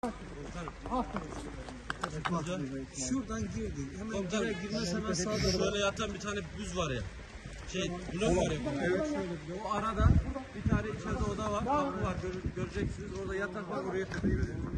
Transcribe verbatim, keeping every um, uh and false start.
Şuradan girdin. Hemen buraya girmez hemen sağda. Şöyle yatan bir tane büz var ya. Şey, blok var ya. Evet, o arada bir tane içeride oda var, kapı var, göreceksiniz. Orada yatak var, oraya takılıyor.